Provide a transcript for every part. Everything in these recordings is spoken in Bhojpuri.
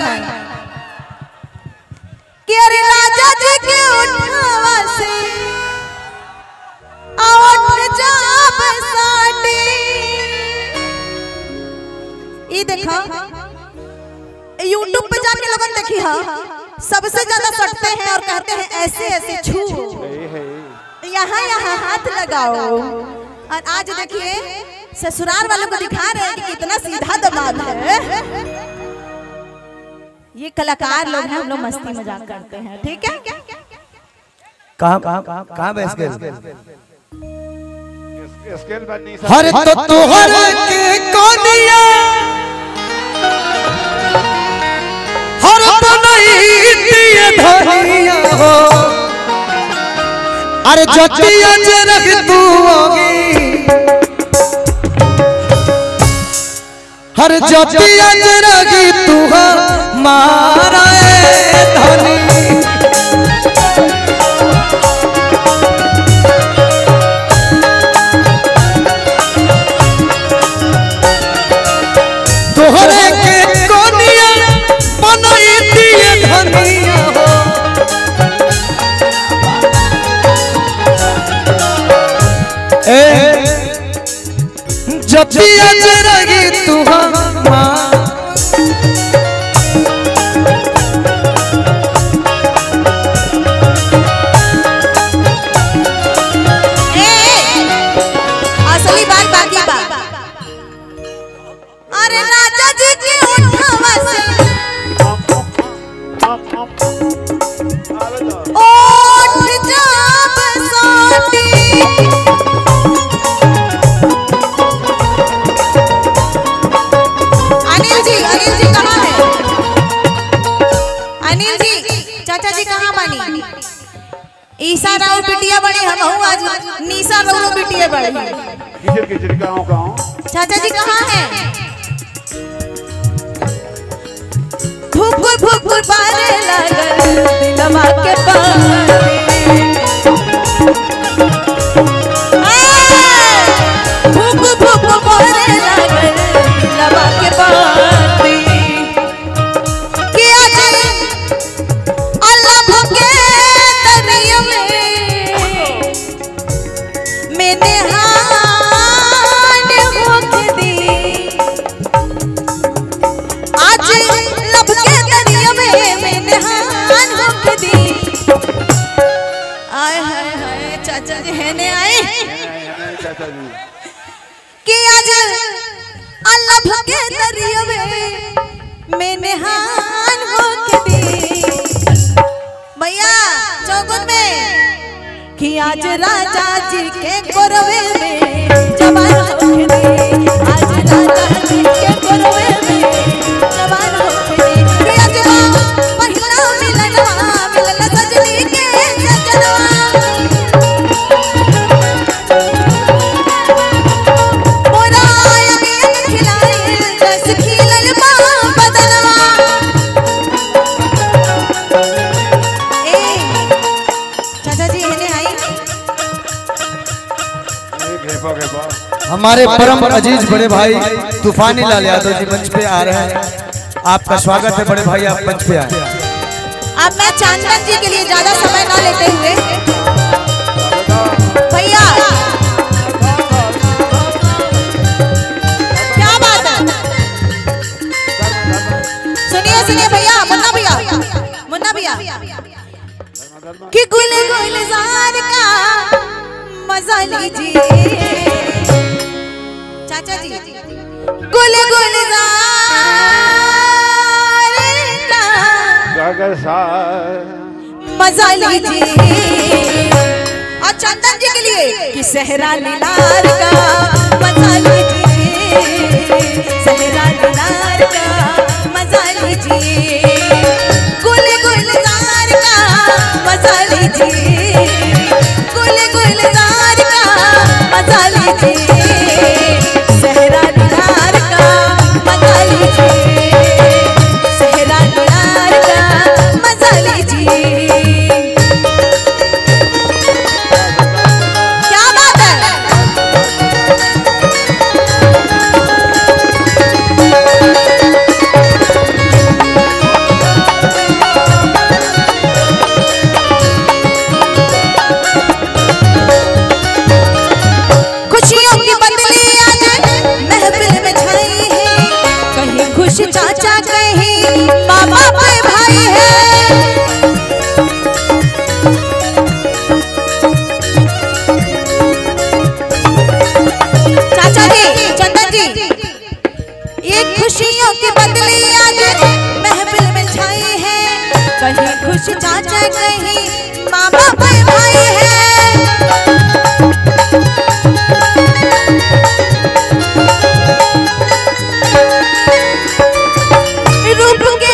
कि अरे राजा जी के उठावा से आवत जाब साटी। ये देखा YouTube पे जाके लोगन देखी हा सबसे ज्यादा सटते हैं और कहते हैं ऐसे ऐसे छू, यहाँ यहाँ हाथ लगाओ। और आज देखिए ससुराल वालों को दिखा रहे हैं कि कितना सीधा दमाद है। ये कलाकार लोग हैं, हम लोग मस्ती मजाक करते हैं, ठीक है। कहाँ बहस के हर तो तुहर के कोनिया हर तो नहीं दिए धनिया हो। अरे जतिया जरग तू होगी हर जतिया जरग तू हमारा धनी। तोहरे के कोनिया बनाई दिए धनिया हो। जतिया जरगी तू असली बात बाकी बात। अरे राजा जी के उठावा से ओठ जाब साटी। अनिल जी कहाँ है? अनिल जी चाचा जी कहाँ बानी? ईसा राव बिटिया बड़ी, हम हूँ आज निशा राव बिटिया बड़ी। चाचा जी कहाँ है? भूख भूख बारे लगल दिलवा के पानी। भूख भूख बारे लगल दिलवा के पानी। किया जाए अल्लाह भगे दरिया में मैंने हान होक दी। आज लब के दरिया में मैंने हान होक दी। आए हाय हाय चाचा जी है ने आए कि आज अल्लाह भगे दरिया में मैंने हान होक दी। भैया चौगुन में कि आज राजा जी के कोरवे में जवान होके दी। आज राजा जी के कोरवे में जवान होके दी। कि आज पहिला मिलन सजनी के सजनवा। मोरा अगे खिलाए जस खिलल बा बदनवा। हमारे परम अजीज बड़े भाई तूफानी लाल यादव जी मंच पे आ रहे हैं। आपका स्वागत है बड़े भाई, आप मंच पे आए। अब मैं चांदन जी के लिए ज्यादा समय ना लेते हुए भैया क्या बात है, सुनिए भैया, मुन्ना भैया कि गुल गुलजार का मजा लीजिए। चाचा जी गुल गुलजार का मजा लीजिए। और चंदन जी के लिए कि सहरा लीलार का मजा लीजिए। सहरा लीलार का मजा लीजिए। गुल गुलजार का मजा लीजिए। गुल गुलजार का मजा लीजिए। सहरा लीलार का मजा लीजिए। सहरा लीलार का मजा लीजिए। क्या बात है? कुछ चाचा कहीं मामा भाई है, रूप के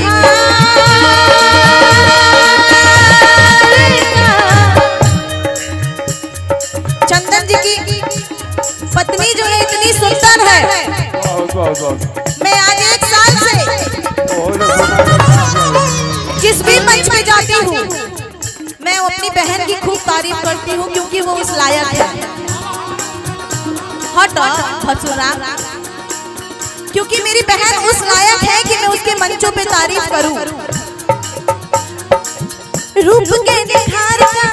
चंदन जी की पत्नी जो है इतनी सुंदर है। मैं आज 1 साल से जिस भी मंच पे जाती हूँ मैं अपनी बहन की खूब तारीफ करती हूँ, क्योंकि वो उस लायक है। हट भसुरा, क्योंकि मेरी बहन उस लायक है कि मैं उसके मंचों पे तारीफ करूँ। रूप के निखार का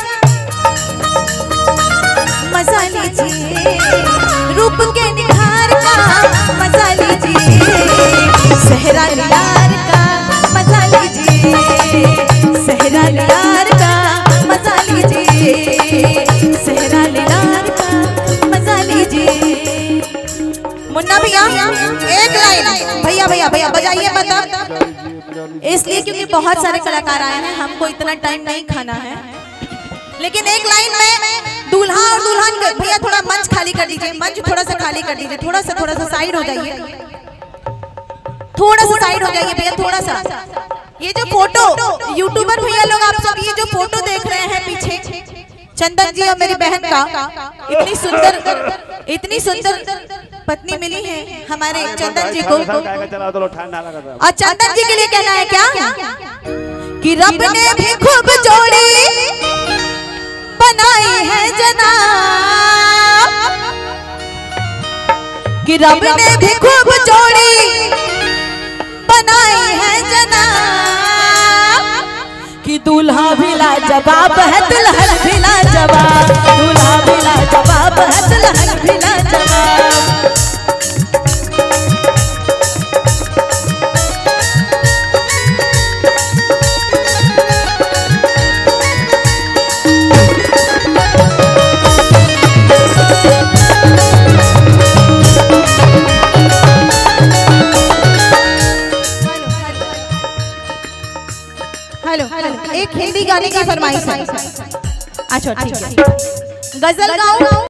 मजा लीजिए, रूप के निखार का मजा लीजिए, सहरा लार का मजा लीजिए, सहरा लार का मजा लीजिए, सहरा लार का मजा लीजिए। मुन्ना भैया एक लाइन, भैया भैया भैया बजाइए बता, इसलिए क्योंकि बहुत सारे कलाकार आए हैं, हमको इतना टाइम नहीं खाना है। लेकिन एक लाइन में दूल्हा और दुल्हन, भैया थोड़ा मंच खाली कर दीजिए, मंच थोड़ा सा खाली कर दीजिए, थोड़ा सा साइड हो जाइए, थोड़ा सा साइड हो जाइए भैया, थोड़ा सा। ये जो फोटो यूट्यूबर भैया लोग आप सब ये जो फोटो देख रहे हैं पीछे, चंदन जी और मेरी बहन का इतनी सुंदर पत्नी मिली है हमारे चंदन जी को। और चंदन जी के लिए कहना है क्या कि रब ने भी खूब जोड़ी बनाई है जनाब, कि रब ने भी खूब जोड़ी बनाई है जनाब, कि दूल्हा भी लाजवाब है दुल्हन भी लाजवाब, दूल्हा भी लाजवाब है दुल्हन भी लाजवाब। हेलो एक हिंदी गाने की फरमाइश है। अच्छा ठीक है, गजल गाऊं।